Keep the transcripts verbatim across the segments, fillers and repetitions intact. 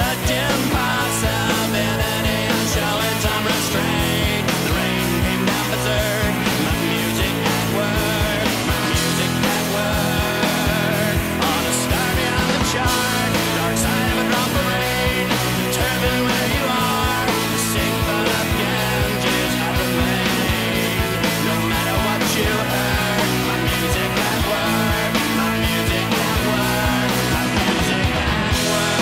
such impossibility. I'm showing some restraint. The rain came down berserk. My music at work. My music at work. On a star beyond the chart. Dark side of a drop of rain. Determine where you are. The symphony of Ganges have remained. No matter what you heard. My music at work. My music at work. My music at work.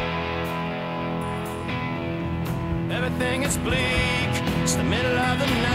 Everything is bleak, it's the middle of the night.